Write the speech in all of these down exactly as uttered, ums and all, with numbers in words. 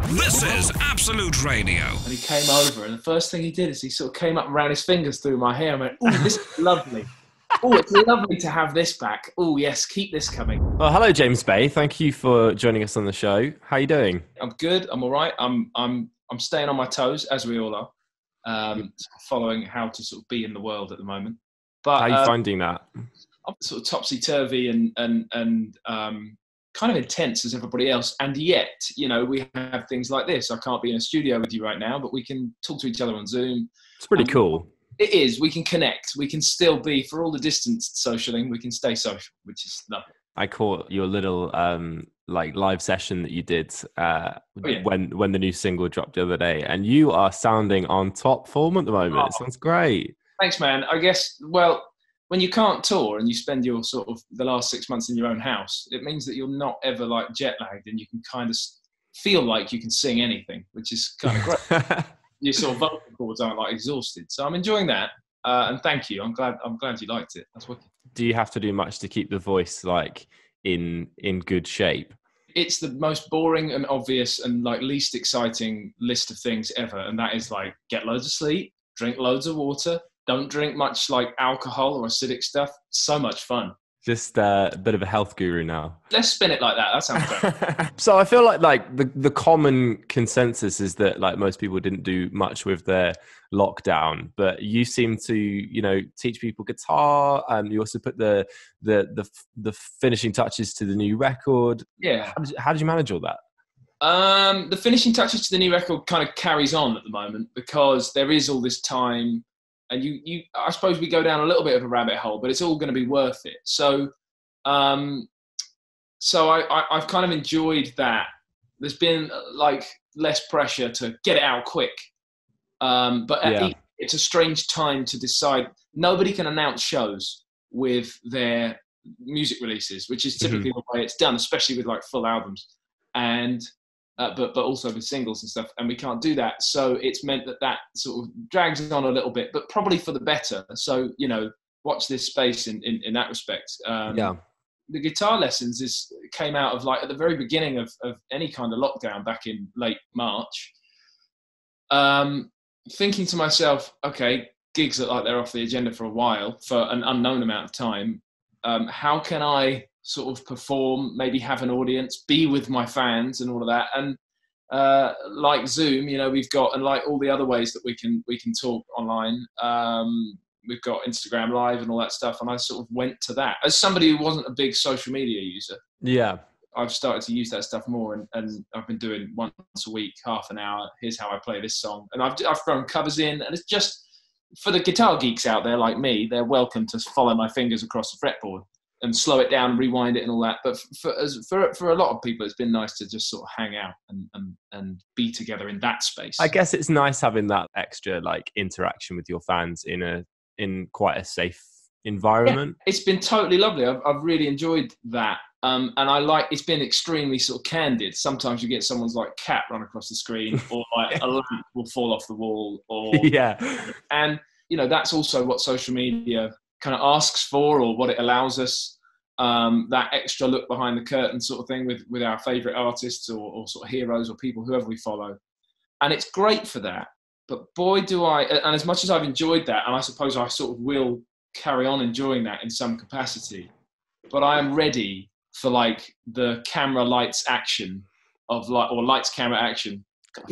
This is Absolute Radio. And he came over, and the first thing he did is he sort of came up and ran his fingers through my hair and went, "Oh, this is lovely. Oh, it's lovely to have this back. Oh, yes, keep this coming." Well, hello, James Bay. Thank you for joining us on the show. How are you doing? I'm good. I'm all right. I'm I'm I'm staying on my toes, as we all are, um, following how to sort of be in the world at the moment. But how are you um, finding that? I'm sort of topsy-turvy and and and um, kind of intense as everybody else. And yet, you know, we have things like this. I can't be in a studio with you right now, but we can talk to each other on Zoom. It's pretty um, cool. It is. We can connect. We can still be, for all the distance socialing, we can stay social, which is lovely. I caught your little um, like live session that you did uh, oh, yeah. when when the new single dropped the other day, and you are sounding on top form at the moment. Oh, it sounds great. Thanks, man. I guess, well, when you can't tour and you spend your sort of the last six months in your own house, it means that you're not ever like jet lagged, and you can kind of feel like you can sing anything, which is kind of great. Your sort of vocal cords aren't like exhausted, so I'm enjoying that. Uh, and thank you. I'm glad. I'm glad you liked it. That's wicked. Do you have to do much to keep the voice like in in good shape? It's the most boring and obvious and like least exciting list of things ever, and that is like get loads of sleep, drink loads of water, don't drink much like alcohol or acidic stuff. So much fun. Just uh, a bit of a health guru now. Let's spin it like that. That sounds great. So I feel like like the, the common consensus is that like most people didn't do much with their lockdown, but you seem to, you know, teach people guitar. And you also put the the the the finishing touches to the new record. Yeah. How did, how did you manage all that? Um, the finishing touches to the new record kind of carries on at the moment because there is all this time. And you, you, I suppose we go down a little bit of a rabbit hole, but it's all going to be worth it. So, um, so I, I, I've kind of enjoyed that. There's been like less pressure to get it out quick, um, but at Yeah. the, it's a strange time to decide. Nobody can announce shows with their music releases, which is typically mm-hmm. the way it's done, especially with like full albums, and. Uh, but but also with singles and stuff, and we can't do that. So it's meant that that sort of drags on a little bit, but probably for the better. So, you know, watch this space in, in, in that respect. Um, yeah. The guitar lessons is came out of like at the very beginning of, of any kind of lockdown back in late March. Um, thinking to myself, okay, gigs look like they're off the agenda for a while, for an unknown amount of time. Um, how can I sort of perform, maybe have an audience, be with my fans and all of that. And uh, like Zoom, you know, we've got, and like all the other ways that we can we can talk online, um, we've got Instagram Live and all that stuff. And I sort of went to that. As somebody who wasn't a big social media user, yeah, I've started to use that stuff more. And, and I've been doing once a week, half an hour, here's how I play this song. And I've, I've thrown covers in, and it's just, for the guitar geeks out there like me, they're welcome to follow my fingers across the fretboard and slow it down, rewind it and all that. But for, as, for for a lot of people, it's been nice to just sort of hang out and, and, and be together in that space. I guess it's nice having that extra like interaction with your fans in a in quite a safe environment. Yeah, it's been totally lovely. I've, I've really enjoyed that. Um, and I like, it's been extremely sort of candid. Sometimes you get someone's like cat run across the screen, or like a lamp will fall off the wall, or yeah. And, you know, that's also what social media kind of asks for, or what it allows us, um, that extra look behind the curtain sort of thing with, with our favourite artists or, or sort of heroes or people, whoever we follow. And it's great for that. But boy, do I, and as much as I've enjoyed that, and I suppose I sort of will carry on enjoying that in some capacity, but I am ready for like the camera lights action of like, or lights camera action.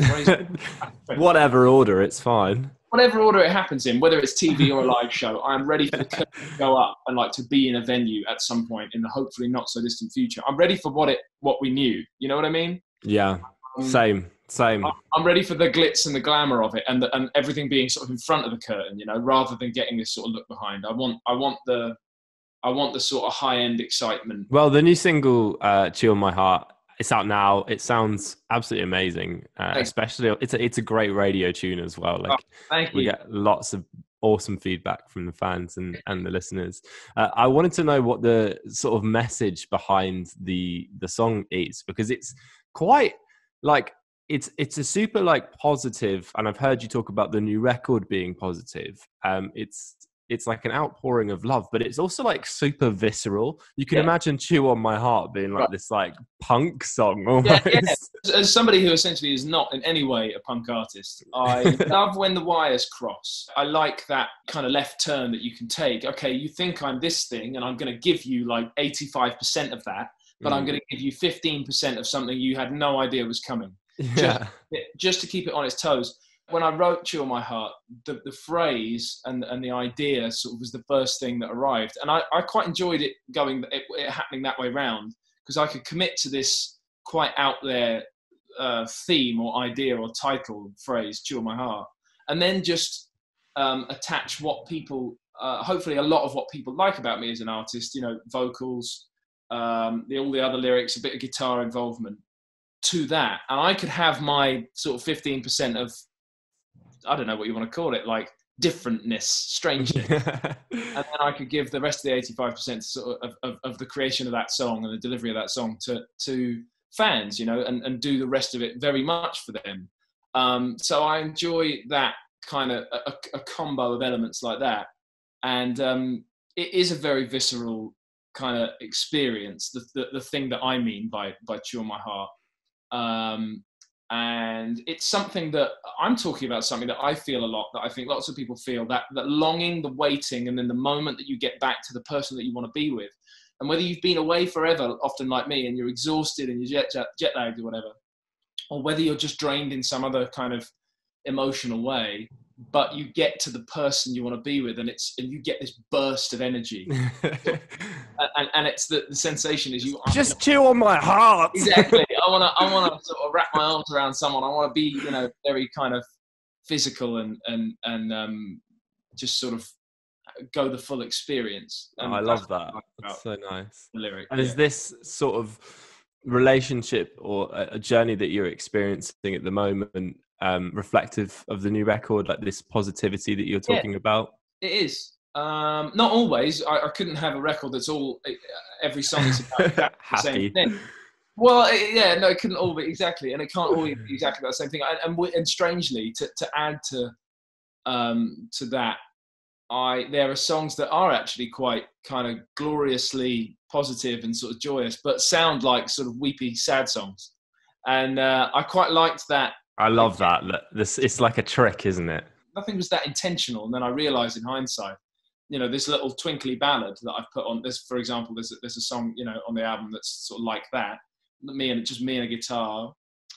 Whatever order, it's fine. Whatever order it happens in, whether it's T V or a live show, I'm ready for the curtain to go up and like to be in a venue at some point in the hopefully not so distant future. I'm ready for what it, what we knew. You know what I mean? Yeah. Um, same, same. I'm ready for the glitz and the glamour of it, and the, and everything being sort of in front of the curtain, you know, rather than getting this sort of look behind. I want, I want the, I want the sort of high end excitement. Well, the new single, uh, "Chill My Heart," it's out now. It sounds absolutely amazing. Uh, especially, it's a it's a great radio tune as well. Like, oh, thank you. We get lots of awesome feedback from the fans and, and the listeners. Uh, I wanted to know what the sort of message behind the the song is, because it's quite like it's it's a super like positive. And I've heard you talk about the new record being positive. Um, it's it's like an outpouring of love, but it's also like super visceral. You can Yeah. imagine Chew on My Heart being like Right. this like punk song almost. Yeah, yeah. As somebody who essentially is not in any way a punk artist, I love when the wires cross. I like that kind of left turn that you can take. Okay, you think I'm this thing and I'm going to give you like eighty-five percent of that, but mm. I'm going to give you fifteen percent of something you had no idea was coming. Yeah. Just, just to keep it on its toes. When I wrote Chew on My Heart, the, the phrase and, and the idea sort of was the first thing that arrived. And I, I quite enjoyed it going, it, it happening that way round, because I could commit to this quite out there uh, theme or idea or title phrase, Chew on My Heart, and then just um, attach what people, uh, hopefully a lot of what people like about me as an artist, you know, vocals, um, the, all the other lyrics, a bit of guitar involvement to that. And I could have my sort of fifteen percent of, I don't know what you want to call it, like differentness, strangeness. And then I could give the rest of the eighty-five percent sort of, of, of the creation of that song and the delivery of that song to, to fans, you know, and, and do the rest of it very much for them. Um, so I enjoy that kind of a, a combo of elements like that. And um, it is a very visceral kind of experience, the, the, the thing that I mean by, by Chew on My Heart. Um, And it's something that I'm talking about, something that I feel a lot, that I think lots of people feel, that, that longing, the waiting, and then the moment that you get back to the person that you want to be with. And whether you've been away forever, often like me, and you're exhausted and you're jet, jet lagged or whatever, or whether you're just drained in some other kind of emotional way, but you get to the person you want to be with, and it's and you get this burst of energy. and, and it's the, the sensation is you just Chew on My Heart. Exactly. I want to I want to sort of wrap my arms around someone. I want to be, you know, very kind of physical and and and um, just sort of go the full experience. Oh, I love that. That's so nice. The lyric. And yeah. is this sort of relationship or a journey that you're experiencing at the moment um, reflective of the new record, like this positivity that you're talking yeah, about? It is. Um, not always. I, I couldn't have a record that's all, every song is about the same thing. Well, yeah, no, it couldn't all be, exactly. And it can't always be exactly about the same thing. And, and, and strangely, to, to add to um, to that, I there are songs that are actually quite kind of gloriously positive and sort of joyous, but sound like sort of weepy, sad songs. And uh, I quite liked that. I love that. This it's like a trick, isn't it? Nothing was that intentional. And then I realised in hindsight, you know, this little twinkly ballad that I've put on this, for example, there's a, there's a song, you know, on the album that's sort of like that. Me and just me and a guitar,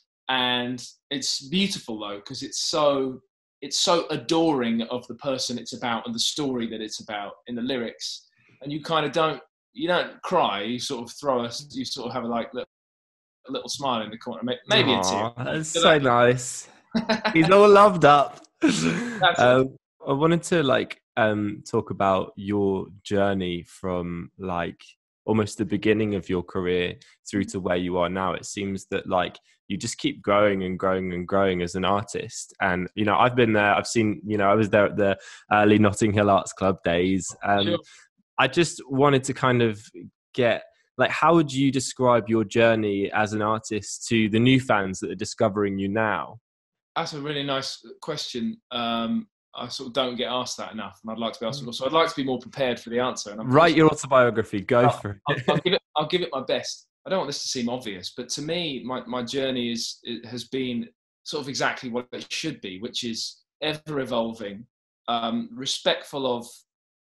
and it's beautiful though because it's so it's so adoring of the person it's about and the story that it's about in the lyrics. And you kind of don't you don't cry. You sort of throw us. You sort of have a like a little smile in the corner. Maybe Aww, it's you. That's so that. Nice. He's all loved up. That's um, I wanted to like um, talk about your journey from like almost the beginning of your career through to where you are now. It seems that like you just keep growing and growing and growing as an artist. And, you know, I've been there, I've seen, you know, I was there at the early Notting Hill Arts Club days. Um, sure. I just wanted to kind of get, like, how would you describe your journey as an artist to the new fans that are discovering you now? That's a really nice question. Um, I sort of don't get asked that enough, and I'd like to be asked more. So I'd like to be more prepared for the answer. And I'm Write your autobiography. Go I'll, for it. I'll, I'll give it. I'll give it my best. I don't want this to seem obvious, but to me, my, my journey is it has been sort of exactly what it should be, which is ever evolving, um, respectful of,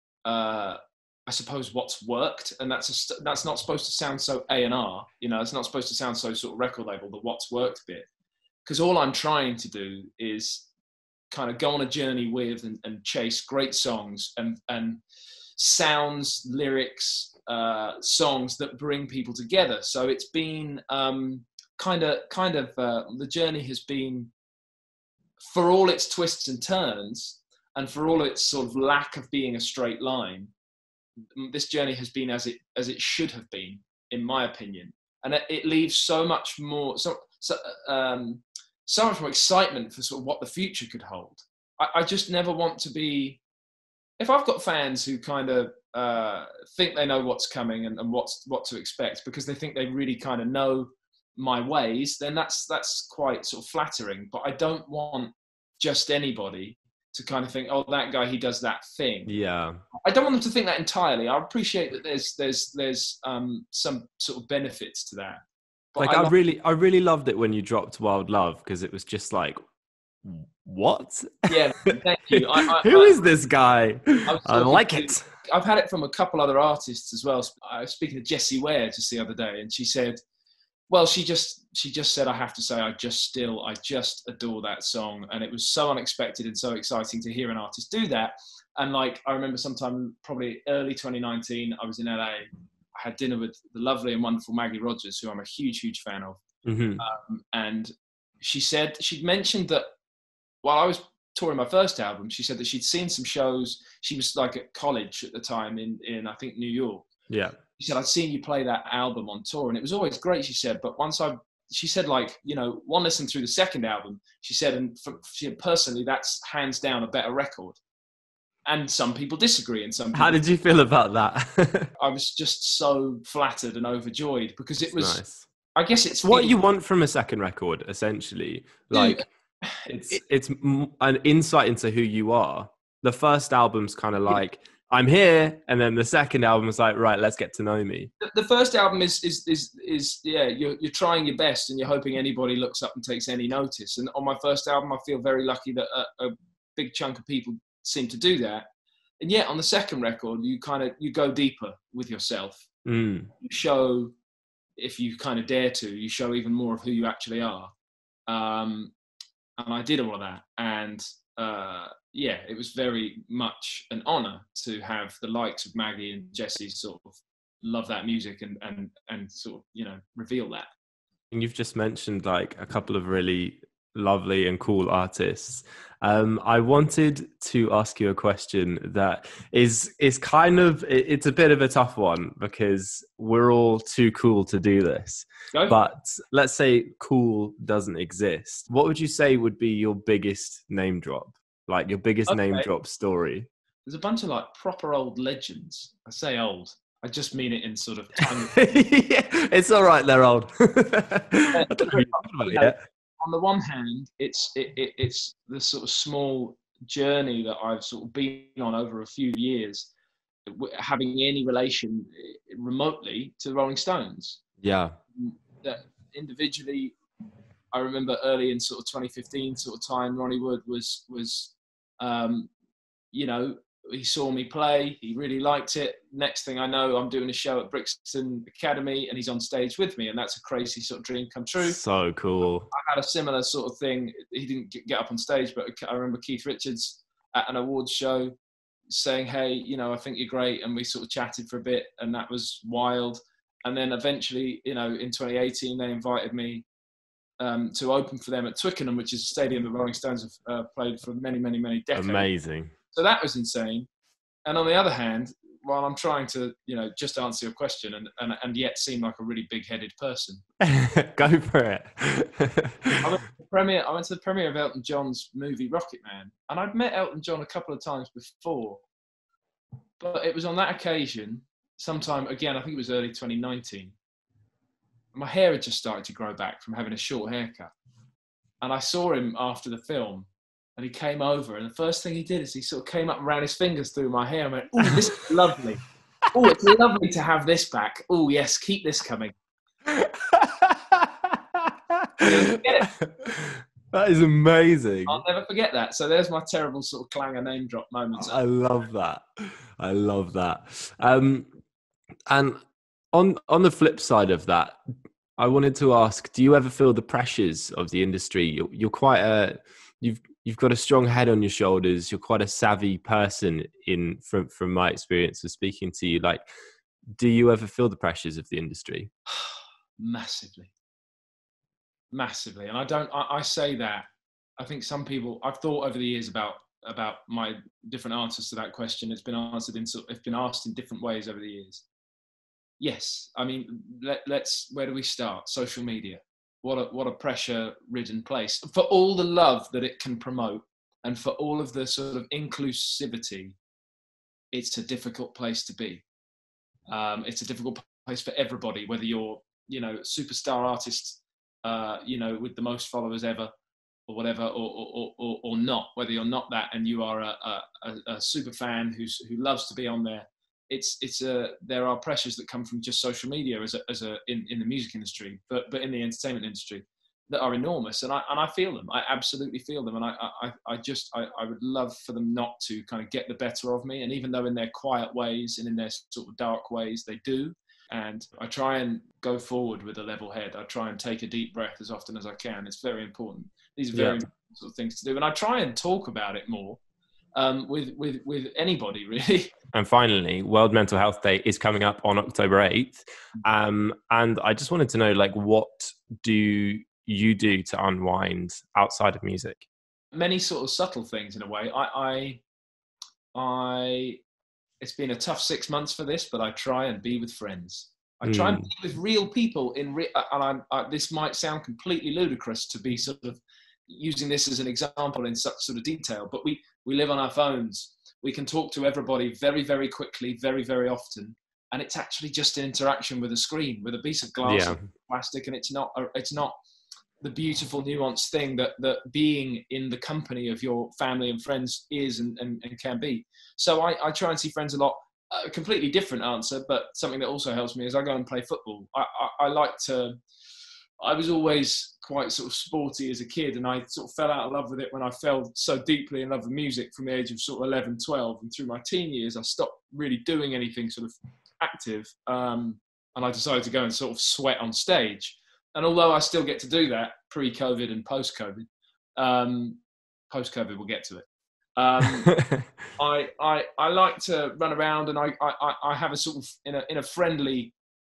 uh, I suppose, what's worked, and that's a, that's not supposed to sound so A and R. You know, it's not supposed to sound so sort of record label, the what's worked bit, because all I'm trying to do is kind of go on a journey with and, and chase great songs and, and sounds, lyrics, uh, songs that bring people together. So it's been um, kind of, kind of, uh, the journey has been, for all its twists and turns and for all its sort of lack of being a straight line, this journey has been as it, as it should have been, in my opinion. And it, it leaves so much more, so, so um, so much more excitement for sort of what the future could hold. I, I just never want to be, if I've got fans who kind of uh, think they know what's coming and, and what's what to expect because they think they really kind of know my ways, then that's that's quite sort of flattering. But I don't want just anybody to kind of think, oh, that guy, he does that thing. Yeah. I don't want them to think that entirely. I appreciate that there's there's there's um, some sort of benefits to that. But Like I, I love- really, I really loved it when you dropped Wild Love, because it was just like, what? yeah, thank you. I, I, Who I, is this guy? was I talking like to- it. I've had it from a couple other artists as well. I was speaking to Jessie Ware just the other day, and she said, well, she just she just said, I have to say, I just still, I just adore that song. And it was so unexpected and so exciting to hear an artist do that. And like, I remember sometime probably early twenty nineteen, I was in L A. I had dinner with the lovely and wonderful Maggie Rogers, who I'm a huge, huge fan of. Mm-hmm. Um, and she said, she'd mentioned that while I was touring my first album, she said that she'd seen some shows. She was like at college at the time in, in I think, New York. Yeah. She said, I'd seen you play that album on tour, and it was always great, she said. But once I, she said, like, you know, one listen through the second album, she said, and for, she said, personally, that's hands down a better record. And some people disagree. And some people, How did you feel about that? I was just so flattered and overjoyed, because it was, Nice. I guess it's What you want from a second record, essentially. Like, it's it- it's m- an insight into who you are. The first album's kind of like, I'm here, and then the second album is like, right, let's get to know me. the, the first album is, is, is, is yeah, you're, you're trying your best and you're hoping anybody looks up and takes any notice. And on my first album, I feel very lucky that a, a big chunk of people seem to do that. And yet on the second record, you kind of, you go deeper with yourself. Mm. You show, if you kind of dare to, you show even more of who you actually are. Um, and I did all of that. And uh, yeah, it was very much an honor to have the likes of Maggie and Jessie sort of love that music and, and, and sort of, you know, reveal that. And you've just mentioned like a couple of really lovely and cool artists. Um, I wanted to ask you a question that is is kind of, it's a bit of a tough one, because we're all too cool to do this. Go. But let's say cool doesn't exist. What would you say would be your biggest name drop? Like your biggest Okay. name drop story? There's a bunch of like proper old legends. I say old. I just mean it in sort of time. Yeah, it's all right, they're old. I don't know who you're talking about yet. On the one hand, it's it, it, it's the sort of small journey that I've sort of been on over a few years, w- having any relation remotely to the Rolling Stones. Yeah. That individually, I remember early in sort of twenty fifteen sort of time, Ronnie Wood was was, um, you know, he saw me play, he really liked it. Next thing I know, I'm doing a show at Brixton Academy and he's on stage with me, and that's a crazy sort of dream come true. So cool. I had a similar sort of thing. He didn't get up on stage, but I remember Keith Richards at an awards show saying, hey, you know, I think you're great. And we sort of chatted for a bit, and that was wild. And then eventually, you know, in twenty eighteen, they invited me um, to open for them at Twickenham, which is a stadium the Rolling Stones have uh, played for many, many, many decades. Amazing. So that was insane. And on the other hand, while I'm trying to, you know, just answer your question and, and, and yet seem like a really big-headed person. Go for it. I went, to the premiere, I went to the premiere of Elton John's movie Rocket Man, and I'd met Elton John a couple of times before. But it was on that occasion, sometime, again, I think it was early twenty nineteen. My hair had just started to grow back from having a short haircut. And I saw him after the film, and he came over, and the first thing he did is he sort of came up and ran his fingers through my hair and went, oh, this is lovely. Oh, it's lovely to have this back. Oh, yes, keep this coming. That is amazing. I'll never forget that. So there's my terrible sort of clanger name drop moments. I love that. I love that. Um, and on on the flip side of that, I wanted to ask: do you ever feel the pressures of the industry? You're, you're quite a you've you've got a strong head on your shoulders. You're quite a savvy person. In from from my experience of speaking to you, like, do you ever feel the pressures of the industry? Massively. Massively. And I don't, I, I say that, I think some people, I've thought over the years about, about my different answers to that question. It's been answered in, it's been asked in different ways over the years. Yes. I mean, let, let's, where do we start? Social media. What a, what a pressure ridden place for all the love that it can promote and for all of the sort of inclusivity. It's a difficult place to be. Um, it's a difficult place for everybody, whether you're, you know, superstar artist, uh, you know, with the most followers ever, or whatever, or, or, or, or not, whether you're not that and you are a, a, a super fan who's, who loves to be on there. It's, it's a, there are pressures that come from just social media as a, as a, in, in the music industry, but, but in the entertainment industry that are enormous. And I, and I feel them, I absolutely feel them. And I, I, I just, I, I would love for them not to kind of get the better of me. And even though in their quiet ways and in their sort of dark ways, they do. And I try and go forward with a level head. I try and take a deep breath as often as I can. It's very important. These are very yeah. important sort of things to do. And I try and talk about it more um, with, with, with anybody, really. And finally, World Mental Health Day is coming up on October eighth. Um, and I just wanted to know, like, what do you do to unwind outside of music? Many sort of subtle things in a way. I, I, I, it's been a tough six months for this, but I try and be with friends. I try mm. and be with real people in re- and I'm, I, this might sound completely ludicrous to be sort of using this as an example in such sort of detail, but we, we live on our phones. We can talk to everybody very, very quickly, very, very often. And it's actually just an interaction with a screen, with a piece of glass yeah. and plastic. And it's not, it's not the beautiful nuanced thing that, that being in the company of your family and friends is and, and, and can be. So I, I try and see friends a lot. A completely different answer, but something that also helps me is I go and play football. I, I, I like to, I was always quite sort of sporty as a kid, and I sort of fell out of love with it when I fell so deeply in love with music from the age of sort of eleven, twelve. And through my teen years, I stopped really doing anything sort of active. Um, and I decided to go and sort of sweat on stage. And although I still get to do that pre-COVID and post-COVID, um, post-COVID, we'll get to it. um, I, I I like to run around, and I, I, I have a sort of in a in a friendly,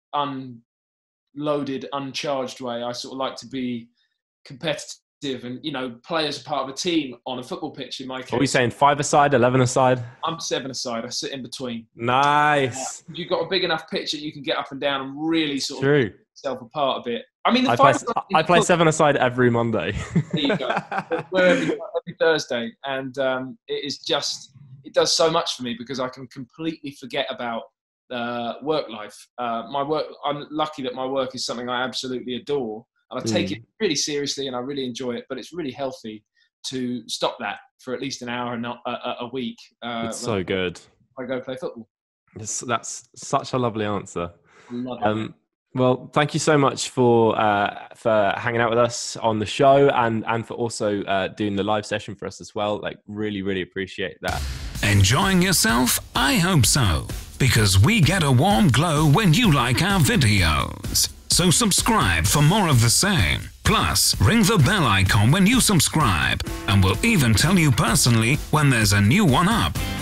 unloaded, uncharged way. I sort of like to be competitive and, you know, play as a part of a team on a football pitch. In my case, are we saying five-a-side, eleven-a-side? I'm seven-a-side. I sit in between. Nice. Uh, you've got a big enough pitch that you can get up and down and really sort True. of yourself apart a bit. I mean, the I play, I play seven-a-side every Monday. There you go. We're every, every Thursday, and um, it is just, it does so much for me because I can completely forget about uh, work life. Uh, my work, I'm lucky that my work is something I absolutely adore, and I take mm. it really seriously, and I really enjoy it. But it's really healthy to stop that for at least an hour and not a, a week. Uh, it's so good. I go play football. It's, that's such a lovely answer. I love um, it. Well, thank you so much for uh, for hanging out with us on the show, and and for also uh, doing the live session for us as well. Like, really, really appreciate that. Enjoying yourself? I hope so, because we get a warm glow when you like our videos. So subscribe for more of the same. Plus, ring the bell icon when you subscribe, and we'll even tell you personally when there's a new one up.